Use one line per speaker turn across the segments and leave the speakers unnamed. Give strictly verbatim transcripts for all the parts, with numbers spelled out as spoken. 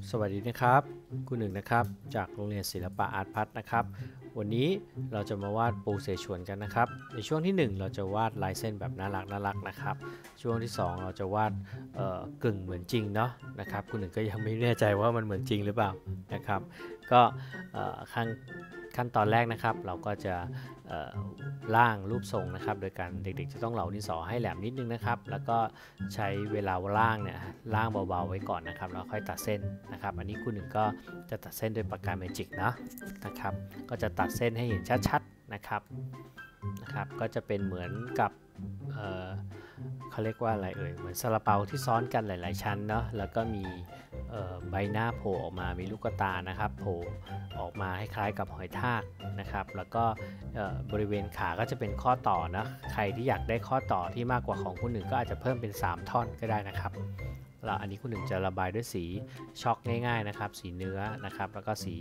สวัสดีนะครับคุณหนึ่งนะครับจากโรงเรียนศิลปะอาร์ตพัฒน์นะครับวันนี้เราจะมาวาดปูเสฉวนกันนะครับในช่วงที่หนึ่งเราจะวาดลายเส้นแบบน่ารักน่ารักนะครับช่วงที่สองเราจะวาดกึ่งเหมือนจริงเนาะนะครับคุณหนึ่งก็ยังไม่แน่ใจว่ามันเหมือนจริงหรือเปล่านะครับก็ขั้นขั้นตอนแรกนะครับเราก็จะร่างรูปทรงนะครับโดยการเด็กๆจะต้องเหลาดินสอให้แหลมนิดนึงนะครับแล้วก็ใช้เวลาร่างเนี่ยร่างเบาๆไว้ก่อนนะครับแล้วค่อยตัดเส้นนะครับอันนี้คุณหนึ่งก็จะตัดเส้นด้วยปากกาเมจิกนะนะครับก็จะตัดเส้นให้เห็นชัดๆนะครับนะครับก็จะเป็นเหมือนกับเอ่อเขาเรียกว่าอะไรเอ่ยเหมือนซาลาเปาที่ซ้อนกันหลายๆชั้นเนาะแล้วก็มีใบหน้าโผล่ออกมามีลูกตานะครับโผล่ออกมาคล้ายๆกับหอยทากนะครับแล้วก็บริเวณขาก็จะเป็นข้อต่อนะใครที่อยากได้ข้อต่อที่มากกว่าของคุณหนึ่งก็อาจจะเพิ่มเป็นสามท่อนก็ได้นะครับแล้วอันนี้คุณหนึ่งจะระบายด้วยสีช็อกง่ายๆนะครับสีเนื้อนะครับแล้วก็สี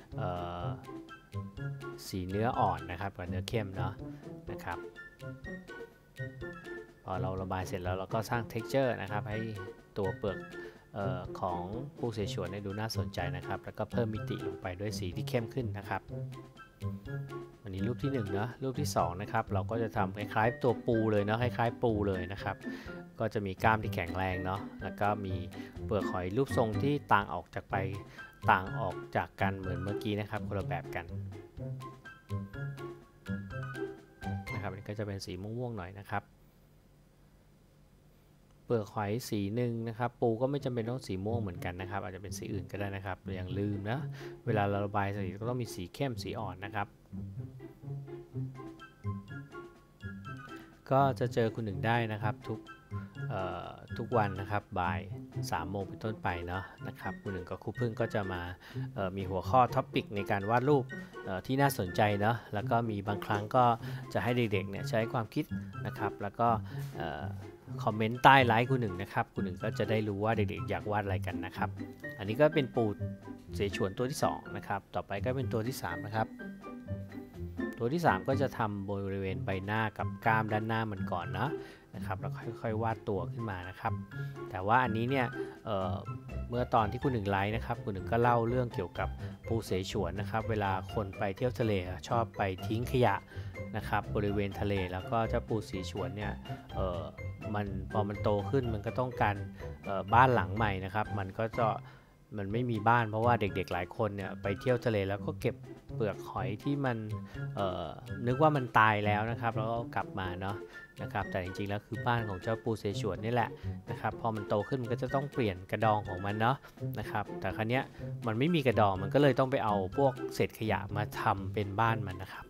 สีเนื้ออ่อนนะครับกับเนื้อเข้มเนาะนะครับพอเราระบายเสร็จแล้วเราก็สร้าง texture นะครับให้ตัวเปลือกออของปูเสฉวนดูน่าสนใจนะครับแล้วก็เพิ่มมิติลงไปด้วยสีที่เข้มขึ้นนะครับอันนี้รูปที่หนึ่งเนาะรูปที่สองนะครับเราก็จะทำคล้ายๆตัวปูเลยเนาะคล้ายๆปูเลยนะครับก็จะมีกล้ามที่แข็งแรงเนาะแล้วก็มีเปลือกหอยรูปทรงที่ต่างออกจากไปต่างออกจากกันเหมือนเมื่อกี้นะครับคนละแบบกันนะครับนี่ก็จะเป็นสีม่วงๆหน่อยนะครับเปลือกหอยสีหนึ่งนะครับปูก็ไม่จำเป็นต้องสีม่วงเหมือนกันนะครับอาจจะเป็นสีอื่นก็ได้นะครับอย่างลืมนะเวลาเราระบายสีก็ต้องมีสีเข้มสีอ่อนนะครับก็จะเจอคุณหนึ่งได้นะครับทุกทุกวันนะครับบ่ายสามโมงเป็นต้นไปเนาะนะครับคุณหนึ่งกับครูพึ่งก็จะมามีหัวข้อท็อปิกในการวาดรูปที่น่าสนใจเนาะแล้วก็มีบางครั้งก็จะให้เด็กๆเนี่ยใช้ความคิดนะครับแล้วก็คอมเมนต์ใต้ไลค์คุณหนึ่งนะครับคุณหนึ่งก็จะได้รู้ว่าเด็กๆอยากวาดอะไรกันนะครับอันนี้ก็เป็นปูเสฉวนตัวที่สองนะครับต่อไปก็เป็นตัวที่สามนะครับตัวที่สามก็จะทำบริเวณใบหน้ากับกล้ามด้านหน้ามันก่อนเนาะนะครับแล้วค่อยๆวาดตัวขึ้นมานะครับแต่ว่าอันนี้เนี่ย เ, เมื่อตอนที่คุณหนึ่งไลฟ์นะครับคุณหนึ่งก็เล่าเรื่องเกี่ยวกับปูเสฉวนนะครับเวลาคนไปเที่ยวทะเลชอบไปทิ้งขยะนะครับบริเวณทะเลแล้วก็เจ้าปูเสฉวนเนี่ยมันพอมันโตขึ้นมันก็ต้องการบ้านหลังใหม่นะครับมันก็จะมันไม่มีบ้านเพราะว่าเด็กๆหลายคนเนี่ยไปเที่ยวทะเลแล้วก็เก็บเปลือกหอยที่มันนึกว่ามันตายแล้วนะครับแล้วก็กลับมาเนาะนะครับแต่จริงๆแล้วคือบ้านของเจ้าปูเสฉวนนี่แหละนะครับพอมันโตขึ้นมันก็จะต้องเปลี่ยนกระดองของมันเนาะนะครับแต่ครั้นี้มันไม่มีกระดองมันก็เลยต้องไปเอาพวกเศษขยะมาทำเป็นบ้านมันนะครับ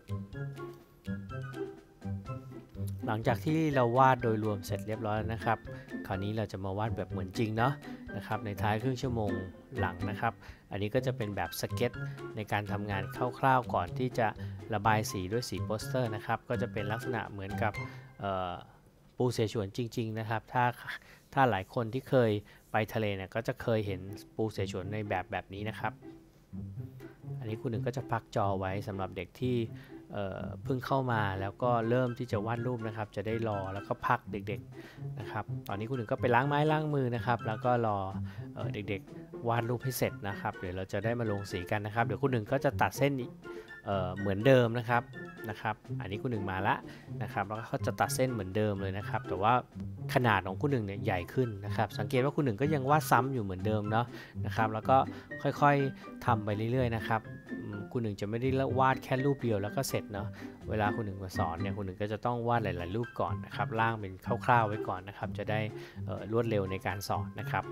หลังจากที่เราวาดโดยรวมเสร็จเรียบร้อยแล้วนะครับคราวนี้เราจะมาวาดแบบเหมือนจริงเนาะนะครับในท้ายครึ่งชั่วโมงหลังนะครับอันนี้ก็จะเป็นแบบสเก็ตในการทำงานคร่าวๆก่อนที่จะระบายสีด้วยสีโปสเตอร์นะครับก็จะเป็นลักษณะเหมือนกับปูเสฉวนจริงๆนะครับถ้าถ้าหลายคนที่เคยไปทะเลเนี่ยก็จะเคยเห็นปูเสฉวนในแบบแบบนี้นะครับอันนี้คุณหนึ่งก็จะพักจอไว้สำหรับเด็กที่เพิ่งเข้ามาแล้วก็เริ่มที่จะวาดรูปนะครับจะได้รอแล้วก็พักเด็กๆนะครับตอนนี้คุณหนึ่งก็ไปล้างไม้ล้างมือนะครับแล้วก็รอเด็กๆวาดรูปให้เสร็จนะครับเดี๋ยวเราจะได้มาลงสีกันนะครับเดี๋ยวคุณหนึ่งก็จะตัดเส้นเเหมือนเดิมนะครับนะครับอันนี้คุณหนึ่งมาละนะครับแล้วก็เขาจะตัดเส้นเหมือนเดิมเลยนะครับแต่ว่าขนาดของคุณหนึ่งเนี่ยใหญ่ขึ้นนะครับสังเกตว่าคุณหนึ่งก็ยังวาดซ้ำอยู่เหมือนเดิมเนาะนะครับแล้วก็ค่อยๆทำไปเรื่อยๆนะครับคุณหนึ่งจะไม่ได้วาดแค่รูปเดียวแล้วก็เสร็จเนาะเวลาคุณหนึ่งมาสอนเนี่ยคุณหนึ่งก็จะต้องวาดหลายๆรูปก่อนนะครับร่างเป็นคร่าวๆไว้ก่อนนะครับจะได้รวดเร็วในการสอนนะครับ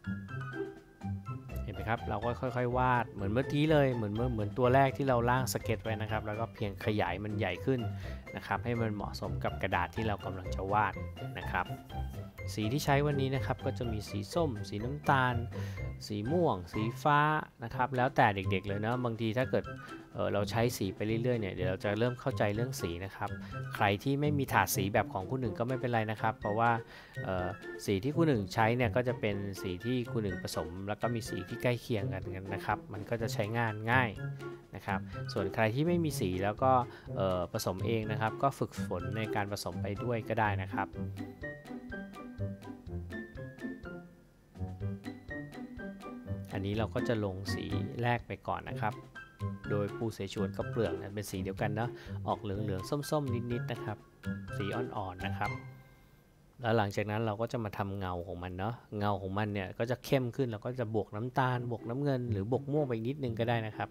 เห็นไหมครับเราก็ค่อยๆวาดเหมือนเมื่อกี้เลยเหมือนเหมือนตัวแรกที่เราร่างสเก็ตไว้นะครับแล้วก็เพียงขยายมันใหญ่ขึ้นนะครับให้มันเหมาะสมกับกระดาษที่เรากำลังจะวาดนะครับสีที่ใช้วันนี้นะครับก็จะมีสีส้มสีน้ำตาลสีม่วงสีฟ้านะครับแล้วแต่เด็กๆเลยนะบางทีถ้าเกิด เ, เราใช้สีไปเรื่อยๆเนี่ยเดี๋ยวเราจะเริ่มเข้าใจเรื่องสีนะครับใครที่ไม่มีถาดสีแบบของคุณหนึ่งก็ไม่เป็นไรนะครับเพราะว่าสีที่คุณหนึ่งใช้เนี่ยก็จะเป็นสีที่คุณหนึ่งผสมแล้วก็มีสีที่ใกล้เคียงกันนะครับมันก็จะใช้งานง่ายนะครับส่วนใครที่ไม่มีสีแล้วก็ผสมเองนะครับก็ฝึกฝนในการผสมไปด้วยก็ได้นะครับ ออันนี้เราก็จะลงสีแรกไปก่อนนะครับโดยปูเสฉวนกับเปลือกเนี่ยเป็นสีเดียวกันเนาะออกเหลืองๆส้มๆนิดๆนะครับสีอ่อนๆนะครับแล้วหลังจากนั้นเราก็จะมาทำเงาของมันเนาะเงาของมันเนี่ยก็จะเข้มขึ้นเราก็จะบวกน้ำตาลบวกน้ำเงินหรือบวกม่วงไปอีกนิดนึงก็ได้นะครับ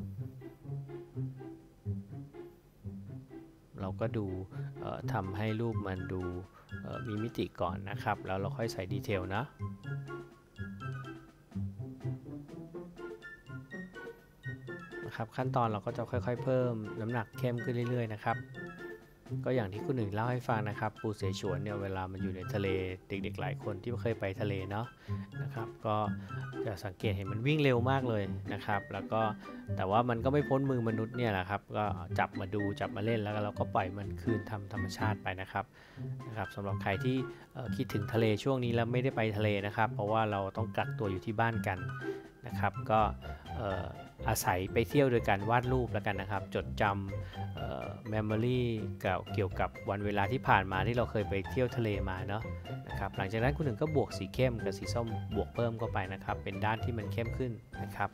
เราก็ดูทำให้รูปมันดูมีมิติก่อนนะครับแล้วเราค่อยใส่ดีเทลนะนะครับขั้นตอนเราก็จะค่อยๆเพิ่มน้ำหนักเข้มขึ้นเรื่อยๆนะครับก็อย่างที่คุณหนึ่งเล่าให้ฟังนะครับปูเสฉวนเนี่ยเวลามันอยู่ในทะเลเด็กๆหลายคนที่เคยไปทะเลเนาะนะครับก็จะสังเกตเห็นมันวิ่งเร็วมากเลยนะครับแล้วก็แต่ว่ามันก็ไม่พ้นมือมนุษย์เนี่ยแหละครับก็จับมาดูจับมาเล่นแล้วเราก็ปล่อยมันคืนทำธรรมชาติไปนะครับนะครับสำหรับใครที่คิดถึงทะเลช่วงนี้แล้วไม่ได้ไปทะเลนะครับเพราะว่าเราต้องกักตัวอยู่ที่บ้านกันนะครับก็อาศัยไปเที่ยวโดยการวาดรูปแล้วกันนะครับจดจำเมมโมรีเกี่ยวกับวันเวลาที่ผ่านมาที่เราเคยไปเที่ยวทะเลมาเนาะนะครับหลังจากนั้นคุณหนึ่งก็บวกสีเข้มกับสีส้มบวกเพิ่มเข้าไปนะครับเป็นด้านที่มันเข้มขึ้นนะครับ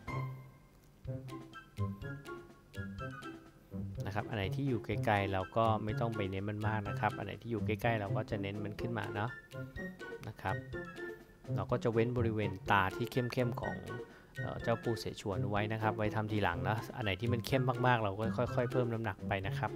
นะครับอันไหนที่อยู่ไกลๆเราก็ไม่ต้องไปเน้นมันมากนะครับอันไหนที่อยู่ใกล้ๆเราก็จะเน้นมันขึ้นมาเนาะนะครับเราก็จะเว้นบริเวณตาที่เข้มๆของเจ้าปูเสฉวนไว้นะครับไว้ทำทีหลังนะอันไหนที่มันเข้มมากๆเราก็ค่อยๆเพิ่มน้ำหนักไปนะครับ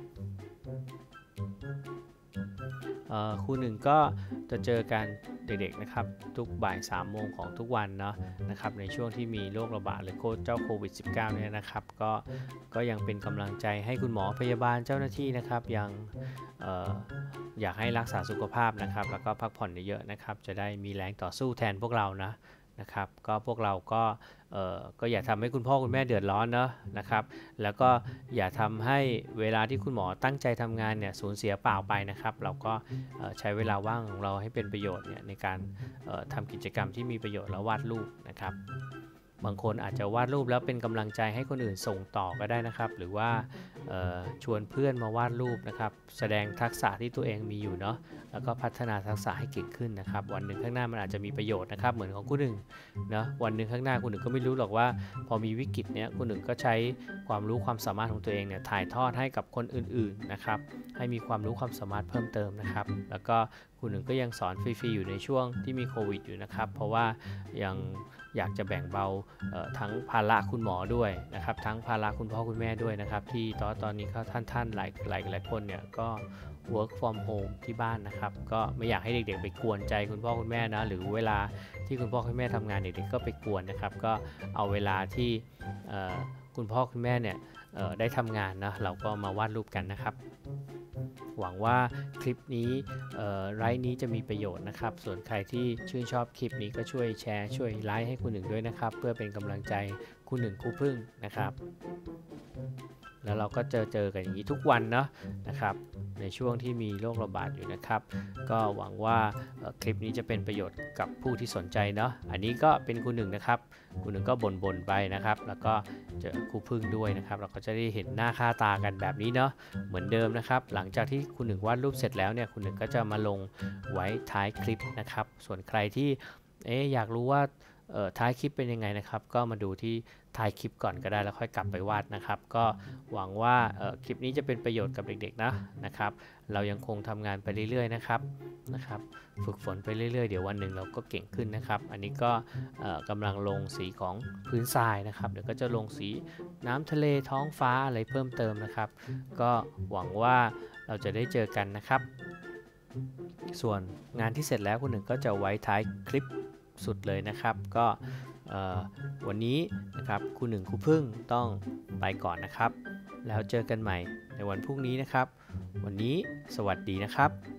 ครูหนึ่งก็จะเจอกันเด็กๆนะครับทุกบ่ายสามโมงของทุกวันเนาะนะครับในช่วงที่มีโรคระบาดหรือเจ้าโควิด สิบเก้า เนี่ยนะครับก็ก็ยังเป็นกำลังใจให้คุณหมอพยาบาลเจ้าหน้าที่นะครับยังอ, อ, อยากให้รักษาสุขภาพนะครับแล้วก็พักผ่อนเยอะๆนะครับจะได้มีแรงต่อสู้แทนพวกเรานะนะครับก็พวกเราก็เอ่อก็อย่าทำให้คุณพ่อคุณแม่เดือดร้อนเนาะนะครับแล้วก็อย่าทำให้เวลาที่คุณหมอตั้งใจทำงานเนี่ยสูญเสียเปล่าไปนะครับเราก็ใช้เวลาว่างของเราให้เป็นประโยชน์เนี่ยในการทำกิจกรรมที่มีประโยชน์แล้ววาดรูปนะครับบางคนอาจจะวาดรูปแล้วเป็นกำลังใจให้คนอื่นส่งต่อก็ได้นะครับหรือว่าชวนเพื่อนมาวาดรูปนะครับแสดงทักษะที่ตัวเองมีอยู่เนาะแล้วก็พัฒนาทักษะให้เก่งขึ้นนะครับวันหนึ่งข้างหน้ามันอาจจะมีประโยชน์นะครับเหมือนของคุณหนึ่งเนาะวันหนึ่งข้างหน้าคุณหนึ่งก็ไม่รู้หรอกว่าพอมีวิกฤตเนี้ยคุณหนึ่งก็ใช้ความรู้ความสามารถของตัวเองเนี่ยถ่ายทอดให้กับคนอื่นๆนะครับให้มีความรู้ความสามารถเพิ่มเติมนะครับแล้วก็คุณหนึ่งก็ยังสอนฟรีๆอยู่ในช่วงที่มีโควิดอยู่นะครับเพราะว่ายังอยากจะแบ่งเบาทั้งภาระคุณหมอด้วยนะครับทั้งภาระคุณพ่อคุณแม่ด้วยนะครับที่ตอนตอนนี้เขาท่านท่านหลายหลายหลายคนเนี่ยก็ work from home ที่บ้านนะครับก็ไม่อยากให้เด็กๆไปกวนใจคุณพ่อคุณแม่นะหรือเวลาที่คุณพ่อคุณแม่ทำงานเด็กๆก็ไปกวนนะครับก็เอาเวลาที่คุณพ่อคุณแม่เนี่ยได้ทำงานนะเราก็มาวาดรูปกันนะครับหวังว่าคลิปนี้ไลฟ์นี้จะมีประโยชน์นะครับส่วนใครที่ชื่นชอบคลิปนี้ก็ช่วยแชร์ช่วยไลค์ให้คุณหนึ่งด้วยนะครับเพื่อเป็นกำลังใจคุณหนึ่งครูพึ่งนะครับแล้วเราก็เจอเจอกันอย่างนี้ทุกวันเนาะนะครับในช่วงที่มีโรคระบาดอยู่นะครับก็หวังว่าคลิปนี้จะเป็นประโยชน์กับผู้ที่สนใจเนาะอันนี้ก็เป็นคุณหนึ่งนะครับคุณหนึ่งก็บ่นๆไปนะครับแล้วก็เจอครูพึ่งด้วยนะครับเราก็จะได้เห็นหน้าค่าตากันแบบนี้เนาะเหมือนเดิมนะครับหลังจากที่คุณหนึ่งวาดรูปเสร็จแล้วเนี่ยคุณหนึ่งก็จะมาลงไว้ท้ายคลิปนะครับส่วนใครที่เอ๊ะอยากรู้ว่าท้ายคลิปเป็นยังไงนะครับก็มาดูที่ท้ายคลิปก่อนก็ได้แล้วค่อยกลับไปวาดนะครับก็หวังว่าคลิปนี้จะเป็นประโยชน์กับเด็กๆนะนะครับเรายังคงทำงานไปเรื่อยๆนะครับนะครับฝึกฝนไปเรื่อยๆเดี๋ยววันหนึ่งเราก็เก่งขึ้นนะครับอันนี้ก็กำลังลงสีของพื้นทรายนะครับเดี๋ยวก็จะลงสีน้ำทะเลท้องฟ้าอะไรเพิ่มเติมนะครับก็หวังว่าเราจะได้เจอกันนะครับส่วนงานที่เสร็จแล้วคุณหนึ่งก็จะไว้ท้ายคลิปสุดเลยนะครับก็วันนี้นะครับครูหนึ่งครูพึ่งต้องไปก่อนนะครับแล้วเจอกันใหม่ในวันพรุ่งนี้นะครับวันนี้สวัสดีนะครับ